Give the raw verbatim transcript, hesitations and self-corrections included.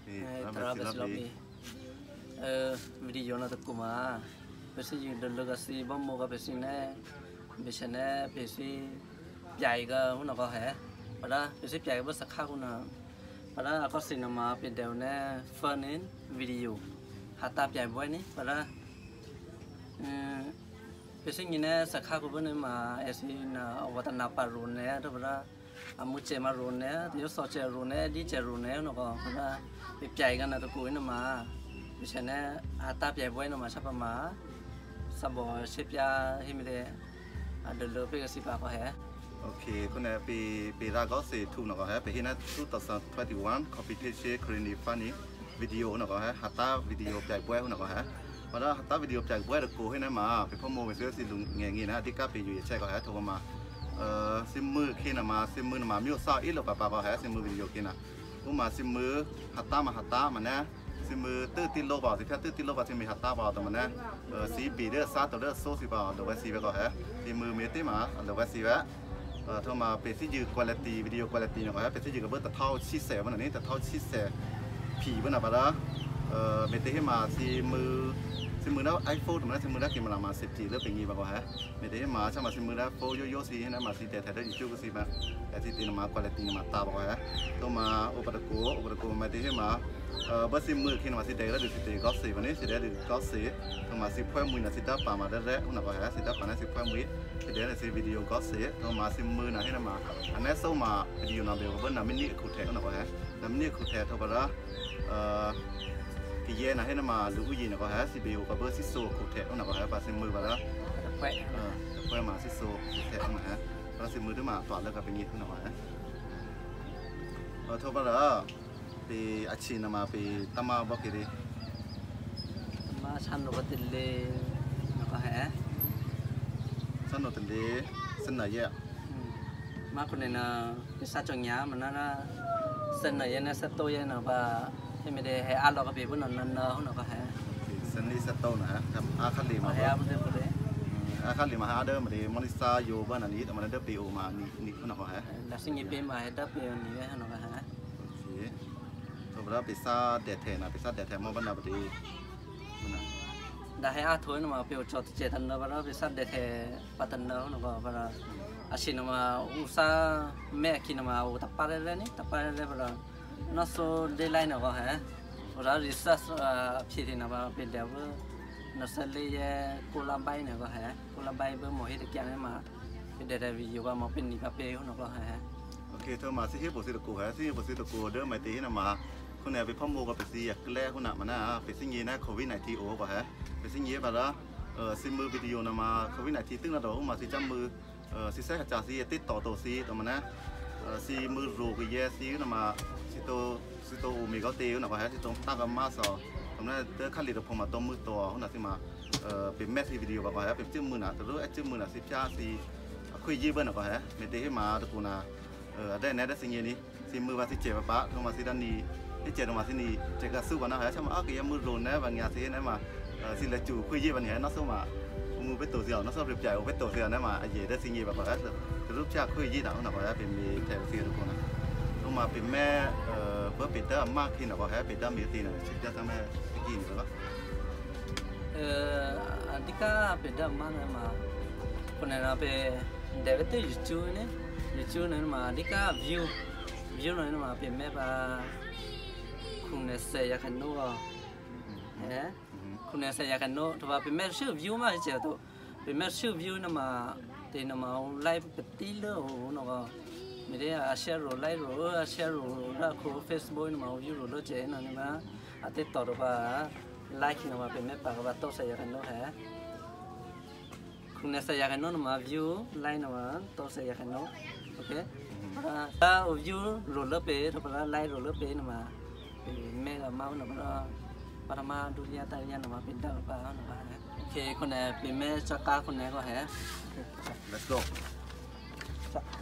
terus lobby video na tak kuma besi dulu kasi bom moga besi ne besi ne besi jai ga huna ko hai pada besi jai bos sakha kuna pada aku sinema video ne fun video hatta jai boy ni pada besi ni ne sakha ko bene ma esi na watan na parun ne tu pada amu cema run ne dia so cema run ne di cema run ne huna ko pada jai ga na tu ku ni ma besi ne hatta jai boy nama siapa ma sabor siapa yang ini ada lebih kasih apa ya? Oke, kuna pi pi raga se tu nak ya, pi hina two thousand twenty-one competition karenni funny video nak ya, hatta video jai boy nak ya. Pada hatta video jai boy aku hina ma, pi promo mesti si lung ngengi na, di ka pi ju cek ya, tu ma, simu kena ma, simu nama miu sa ilo apa apa ya, simu video kena. Uma simu hatta ma hatta mana?สิมือตื้อติโลบ่าวสิแค่ตื้อติโลบ่าวสิมีฮัตตาบ่าวแต่มันนะสีบีเดอร์ซาตัวเดอร์โซสิบ่าวเดี๋ยวไว้สีไปก่อนฮะสิมือมีติมาเดี๋ยวไว้สีไว้โทรมาเป็นสิยืคุณภาพวิดีโอคุณภาพหน่อยฮะเป็นสิยืกับเบอร์ตะเท่าชิเซ่วันนี้ตะเท่าชิเซ่ผีวันน่ะปะละเมติให้มาสิมือสิมือแล้วไอโฟนมันนะสิมือแล้วกินมาละมาสิบจีเลือกเป็นงี้บ่าวฮะเมติให้มาใช่มาสิมือแล้วโฟโยโย่สีให้นะมาสิแต่แต่ได้ยูทูบก็สิมาแต่สิตีนมาคุณภาพมาตาบ่าวฮะโทรมาโอปะตะโกโอปะตะโกเมติให้มาบัดสิมือขึ้นมาสิเดแล้วดูสิเดก็สิวันนี้สิเดดูก็สิทำมาสิเพิ่มมือนะสิตาป่ามาได้แล้วนะก็ฮะสิตาป่านะสิเพิ่มมือสิเดนะสิวิดีโอก็สิทำมาสิมือนะให้นะมาอันนี้ส่งมาวิดีโอนะเบลก็เป็นน้ำมินิคูเทนะก็ฮะน้ำมินิคูเททว่าละที่เย่นะให้นะมาลูกยีนะก็ฮะสิเบลก็เบอร์สิโซคูเทนะก็ฮะป่าสิมือว่าละเพิ่มเพิ่มมาสิโซคูเทนะฮะป่าสิมือด้วยมาต่อแล้วก็เป็นยี่นะก็ฮะทว่าละปีอาชีพnamaปีตามาบอกกี่ดีมาชันโนติเลนก็แห่ชันโนติเลเส้นไหนเยอะมาคนนี้นะเป็นซาจงยามันน่ะเส้นไหนเยอะนะเส้นโตเยอะนะว่าให้ไม่ได้ให้อาเราก็เป็นพวกนั้นนั่นเนอะก็แห่เส้นนี้เส้นโตนะฮะครับอาคันลีมาแห่ไม่ได้พูดเลยอาคันลีมาหาเดิมมาดีมอนิซาโยบ้านนี้แต่มันเดิมปีโอมานี่นี่พวกนั้นก็แห่แล้วสิ่งนี้เป็นมาให้เดิมปีนี้แห่ก็แห่เราไปซาเดทเทนะไปซาเดทเทมันเป็นอะไรดีได้ให้อาถอยนะมาเปียวจอดเจตันนะว่าเราไปซาเดทเทปัตตนะนะก็ว่าอาชีพนะมาอุตสาแม่คิดนะมาอุตปาร์เลยนี่ตปาร์เลยว่าน่าสนใจนะก็ฮะว่ารีเสิร์ชพิธีนะว่าเป็นเดี๋ยวน่าสนใจกุลาใบนะก็ฮะกุลาใบเบอร์หมอให้ตะเกียงให้มาเป็นเดี๋ยววิวว่ามาเป็นนี่ก็เปียวนะก็ฮะโอเคเธอมาสิที่บุษตะกูฮะสิบุษตะกูเดิมมาตีนะมาคนไหนไปพ่อโมกับไปซีอยากแลคนหนักมันนะไปซิงยีนะโควิดไนทีโอ้ป่ะฮะไปซิงยีป่ะละเออซิมือวิดีโอนะมาโควิดไนทีตึ้งระดับมาซิจับมือเออซิเซ่กระจายซีติดต่อตัวซีตัวมันนะเออซีมือรูกเยซีนะมาซิโตซิโตมีเขาเตี้ยนะป่ะฮะซิโตตั้งกันมาสอตรงนั้นเจอขั้นลีดพอมาตัวมือตัวคนหนักซิมาเออเป็นแม่ซีวิดีโอป่ะฮะเป็นจิ้มมือหนักแต่รู้ไอ้จิ้มมือหนักซิจ้าซีคุยยี่เบิ้ลนะป่ะฮะไม่ได้ให้มาตะกูนะเออได้แน่ได้ซิงยีนี้ซิมือว่าซิเจ็บป่ะเข้ามาซิด้านนี้ที่เจอมาที่นี่เจอกับสู้กันนะฮะใช่ไหมอ้าวกี่ยมือโดนนะบางอย่างสินะมาสิเลจูคุยยี่บางอย่างน่าสู้มามือเป็นตัวเสียวน่าสู้เรียบใจเป็นตัวเสียวนะมาไอ้เย่ได้สิ่งยี่แบบว่าแต่รูปชาคุยยี่หนักหนักว่าเป็นมีแถวเสียทุกคนนะต้องมาเป็นแม่เพื่อปิดเตอร์มากขึ้นหนักว่าปิดเตอร์มีตีนะชิดจะทำแม่ที่กินหรือเปล่าเอออันที่ก็ปิดเตอร์มากเลยมาคนนั้นเราเป็นเดวิดยูทูบเนี่ยยูทูบเนี่ยมาอันที่ก็วิววิวเนี่ยมาเป็นแม่ปลาคุณเนี่ยเสียกันโน่เฮ้คุณเนี่ยเสียกันโน่ถือว่าเป็นแม่ชื่อวิวมาเจ้าตัวเป็นแม่ชื่อวิวนะมาแต่นะมาไล่ไปตีเรื่องนะก็ไม่ได้อาเชียร์ไล่หรืออาเชียร์แล้วคือเฟซบุ๊กนะมาวิวหรือเจนนะนี่มาอาทิตย์ต่อไปไล่ขึ้นมาเป็นแม่ปากว่าโตเสียกันโน่เฮ้คุณเนี่ยเสียกันโน่นะมาวิวไล่นะมาโตเสียกันโน่โอเคถ้าวิวหลุดเลือดไปถือว่าไล่หลุดเลือดไปนะมาแม่กับม้าหนูก็ปรมาดุริยาตายาหนูมาเป็นดาวป่าหนูมาโอเคคนไหนเป็นแม่จักรคนไหนก็แห่ let's go